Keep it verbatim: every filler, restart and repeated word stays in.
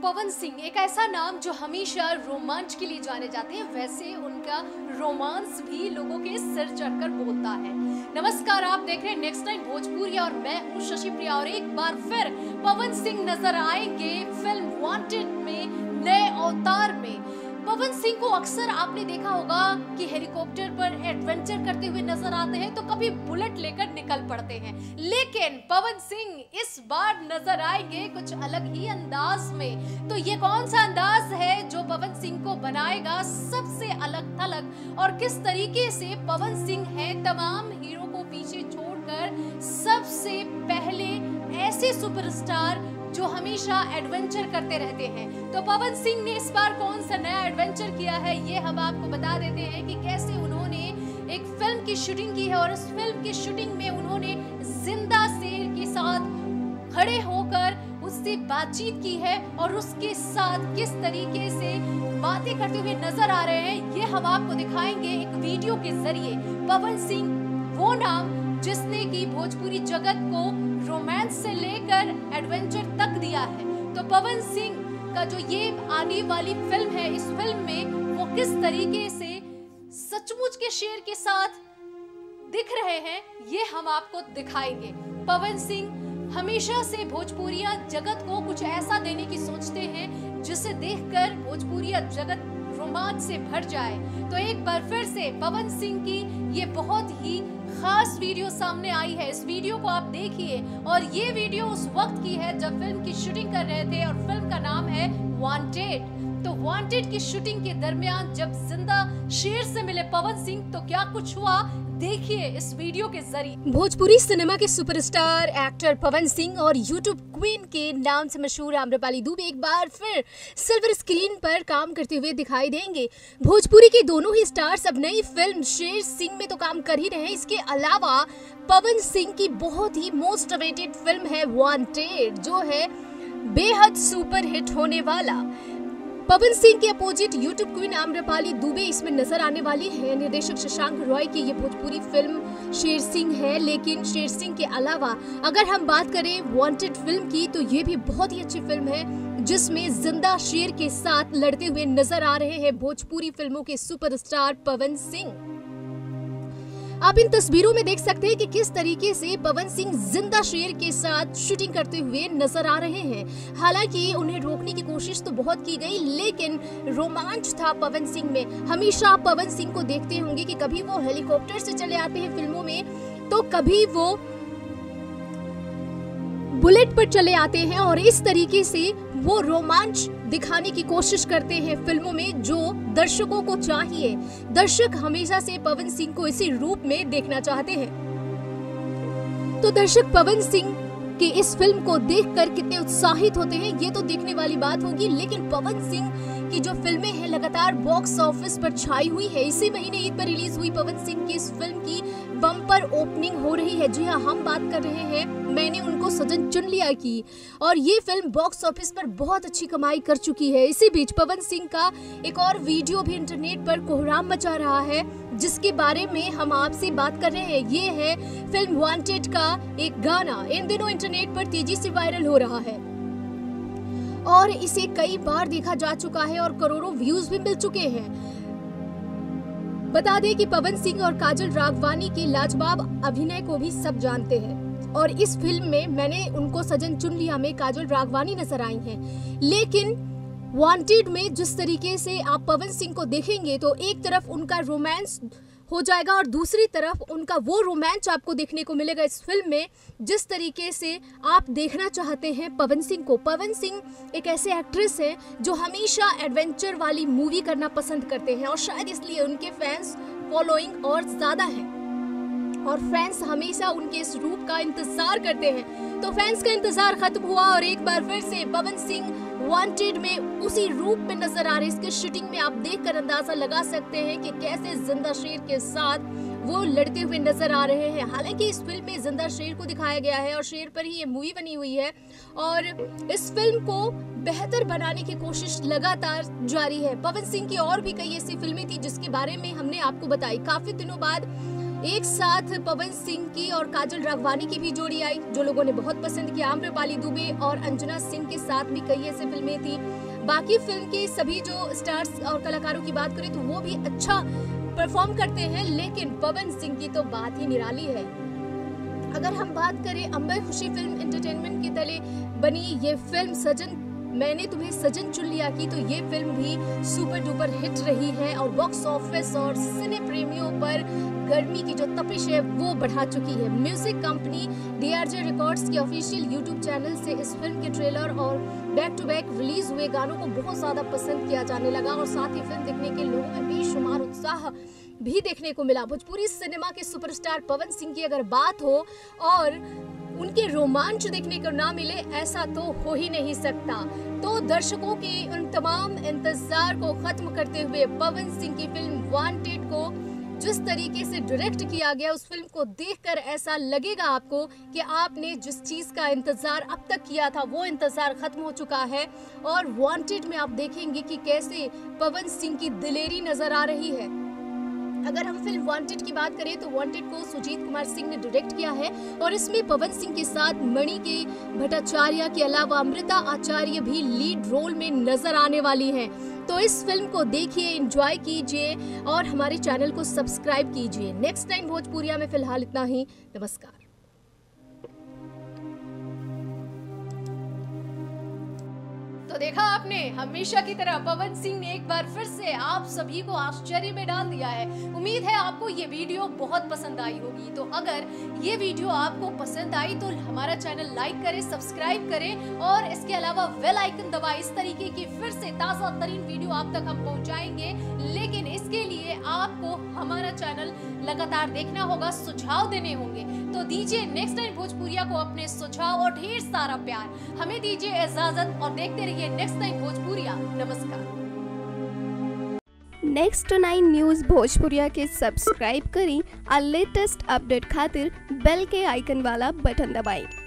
पवन सिंह एक ऐसा नाम जो हमेशा रोमांच के लिए जाने जाते हैं, वैसे उनका रोमांस भी लोगों के सिर चढ़कर बोलता है। नमस्कार, आप देख रहे हैं नेक्स्ट टाइम भोजपुरी और मैं हूं शशि प्रिया और एक बार फिर पवन सिंह नजर आएंगे फिल्म वांटेड में नए अवतार में। पवन सिंह को अक्सर आपने देखा होगा कि हेलीकॉप्टर पर एडवेंचर करते हुए नजर आते हैं तो कभी बुलेट लेकर निकल पड़ते हैं, लेकिन पवन सिंह इस बार नजर आएंगे कुछ अलग ही अंदाज में। तो ये कौन सा अंदाज है जो पवन सिंह को बनाएगा सबसे अलग थलग, और किस तरीके से पवन सिंह है तमाम हीरो को पीछे छोड़कर सबसे पहले ऐसे सुपरस्टार जो हमेशा एडवेंचर करते रहते हैं। तो पवन सिंह ने इस बार कौन सा नया एडवेंचर किया है ये हम आपको बता देते हैं कि कैसे उन्होंने एक फिल्म की शूटिंग की है, और इस फिल्म की शूटिंग में उन्होंने जिंदा शेर के साथ खड़े होकर उससे बातचीत की है और उसके साथ किस तरीके से बातें करते हुए नजर आ रहे हैं ये हम आपको दिखाएंगे एक वीडियो के जरिए। पवन सिंह वो नाम जिसने की भोजपुरी जगत को रोमांस से लेकर एडवेंचर तक दिया है। तो पवन सिंह का जो ये आने वाली फिल्म है, इस फिल्म में वो किस तरीके से सचमुच के शेर के साथ दिख रहे हैं ये हम आपको दिखाएंगे। पवन सिंह हमेशा से भोजपुरिया जगत को कुछ ऐसा देने की सोचते हैं जिसे देखकर भोजपुरिया जगत रोमांच से भर जाए। तो एक बार फिर से पवन सिंह की ये बहुत ही खास वीडियो सामने आई है। इस वीडियो को आप देखिए, और ये वीडियो उस वक्त की है जब फिल्म की शूटिंग कर रहे थे, और फिल्म का नाम है वांटेड। तो वांटेड की शूटिंग के दरमियान जब जिंदा शेर से मिले पवन सिंह तो क्या कुछ हुआ, देखिए इस वीडियो के जरिए। भोजपुरी सिनेमा के सुपरस्टार एक्टर पवन सिंह और यूट्यूब क्वीन के नाम से मशहूर आम्रपाली दुबे एक बार फिर सिल्वर स्क्रीन पर काम करते हुए दिखाई देंगे। भोजपुरी के दोनों ही स्टार्स अब नई फिल्म शेर सिंह में तो काम कर ही रहे हैं, इसके अलावा पवन सिंह की बहुत ही मोस्ट अवेटेड फिल्म है वांटेड, जो है बेहद सुपर हिट होने वाला। पवन सिंह के opposite YouTube queen Amrapali Dubey इसमें नजर आने वाली है। निर्देशक शशांक रॉय की ये भोजपुरी फिल्म शेर सिंह है, लेकिन शेर सिंह के अलावा अगर हम बात करें वांटेड फिल्म की तो ये भी बहुत ही अच्छी फिल्म है जिसमें जिंदा शेर के साथ लड़ते हुए नजर आ रहे हैं भोजपुरी फिल्मों के सुपरस्टार पवन सिंह। आप इन तस्वीरों में देख सकते हैं कि किस तरीके से पवन सिंह जिंदा शेर के साथ शूटिंग करते हुए नजर आ रहे हैं। हालांकि उन्हें रोकने की कोशिश तो बहुत की गई, लेकिन रोमांच था पवन सिंह में। हमेशा आप पवन सिंह को देखते होंगे कि कभी वो हेलीकॉप्टर से चले आते हैं फिल्मों में, तो कभी वो बुलेट पर चले आते हैं, और इस तरीके से वो रोमांच दिखाने की कोशिश करते हैं फिल्मों में जो दर्शकों को चाहिए। दर्शक हमेशा से पवन सिंह को इसी रूप में देखना चाहते हैं। तो दर्शक पवन सिंह की इस फिल्म को देखकर कितने उत्साहित होते हैं ये तो देखने वाली बात होगी, लेकिन पवन सिंह की जो फिल्में हैं लगातार बॉक्स ऑफिस पर छाई हुई है। इसी महीने ईद पर रिलीज हुई पवन सिंह की इस फिल्म की बम्पर ओपनिंग हो रही है। जी हाँ, हम बात कर रहे हैं मैंने उनको सजन चुन लिया की, और ये फिल्म बॉक्स ऑफिस पर बहुत अच्छी कमाई कर चुकी है। इसी बीच पवन सिंह का एक और वीडियो भी इंटरनेट पर कोहराम मचा रहा है जिसके बारे में हम आपसे बात कर रहे हैं। ये है फिल्म वांटेड का एक गाना, इन दिनों इंटरनेट पर तेजी से वायरल हो रहा है और इसे कई बार देखा जा चुका है और करोड़ों व्यूज भी मिल चुके हैं। बता दें कि पवन सिंह और काजल राघवानी के लाजवाब अभिनय को भी सब जानते हैं, और इस फिल्म में मैंने उनको सजन चुन लिया में काजल राघवानी नजर आई हैं। लेकिन वांटेड में जिस तरीके से आप पवन सिंह को देखेंगे तो एक तरफ उनका रोमांस हो जाएगा और दूसरी तरफ उनका वो रोमांच आपको देखने को मिलेगा इस फिल्म में जिस तरीके से आप देखना चाहते हैं पवन सिंह को। पवन सिंह एक ऐसे एक्ट्रेस हैं जो हमेशा एडवेंचर वाली मूवी करना पसंद करते हैं, और शायद इसलिए उनके फैंस फॉलोइंग और ज्यादा है, और फैंस हमेशा उनके इस रूप का इंतजार करते हैं। तो फैंस का इंतजार खत्म हुआ और एक बार फिर से पवन सिंह वांटेड में उसी रूप में नजर आ रहे। इसके शूटिंग में आप देखकर अंदाजा लगा सकते हैं कि कैसे जिंदा शेर के साथ वो लड़ते हुए नजर आ रहे हैं। हालांकि इस फिल्म में जिंदा शेर को दिखाया गया है और शेर पर ही ये मूवी बनी हुई है, और इस फिल्म को बेहतर बनाने की कोशिश लगातार जारी है। पवन सिंह की और भी कई ऐसी फिल्में थी जिसके बारे में हमने आपको बताई। काफी दिनों बाद एक साथ पवन सिंह की और काजल राघवानी की भी जोड़ी आई जो लोगों ने बहुत पसंद किया। आम्रपाली दुबे और अंजना सिंह के साथ भी कई ऐसे फिल्में थी। बाकी फिल्म के सभी जो स्टार्स और कलाकारों की बात करें तो वो भी अच्छा परफॉर्म करते हैं, लेकिन पवन सिंह की तो बात ही निराली है। अगर हम बात करें अंबर खुशी फिल्म एंटरटेनमेंट के तले बनी ये फिल्म सजन मैंने तुम्हें सजन चुन लिया की, तो ये फिल्म भी सुपर डुपर हिट रही है और बॉक्स ऑफिस और सिने प्रेमियों पर गर्मी की जो तपिश है वो बढ़ा चुकी है। म्यूजिक कंपनी डीआरजे रिकॉर्ड्स के ऑफिशियल यूट्यूब चैनल से इस फिल्म के ट्रेलर और बैक टू बैक रिलीज हुए गानों को बहुत ज्यादा पसंद किया जाने लगा और साथ ही फिल्म देखने के लोगों में बेशुमार उत्साह भी देखने को मिला। भोजपुरी सिनेमा के सुपरस्टार पवन सिंह की अगर बात हो और उनके रोमांच देखने को ना मिले, ऐसा तो हो ही नहीं सकता। तो दर्शकों के उन तमाम इंतजार को खत्म करते हुए पवन सिंह की फिल्म वांटेड को जिस तरीके से डायरेक्ट किया गया, उस फिल्म को देखकर ऐसा लगेगा आपको कि आपने जिस चीज का इंतजार अब तक किया था वो इंतजार खत्म हो चुका है। और वांटेड में आप देखेंगे कि कैसे पवन सिंह की दिलेरी नजर आ रही है। अगर हम फिल्म वांटेड की बात करें तो वांटेड को सुजीत कुमार सिंह ने डायरेक्ट किया है और इसमें पवन सिंह के साथ मणि के भट्टाचार्य के अलावा अमृता आचार्य भी लीड रोल में नजर आने वाली हैं। तो इस फिल्म को देखिए, एंजॉय कीजिए और हमारे चैनल को सब्सक्राइब कीजिए। नेक्स्ट टाइम भोजपुरिया में फिलहाल इतना ही। नमस्कार। तो देखा आपने, हमेशा की तरह पवन सिंह ने एक बार फिर से आप सभी को आश्चर्य में डाल दिया है। उम्मीद है आपको ये वीडियो बहुत पसंद आई होगी। तो अगर ये वीडियो आपको पसंद आई तो हमारा चैनल लाइक करें, सब्सक्राइब करें और इसके अलावा बेल आइकन दबाएं। इस तरीके की फिर से ताजा तरीन वीडियो आप तक हम पहुंचाएंगे, लेकिन इसके लिए आपको हमारा चैनल लगातार देखना होगा, सुझाव देने होंगे। तो दीजिए नेक्स्ट टाइम भोजपुरिया को अपने सुझाव और ढेर सारा प्यार। हमें दीजिए इजाजत और देखते रहिए नेक्स्ट टाइम भोजपुरिया। नमस्कार। नेक्स्ट नाइन न्यूज़ भोजपुरिया के सब्सक्राइब करी और लेटेस्ट अपडेट खातिर बेल के आइकन वाला बटन दबाएं।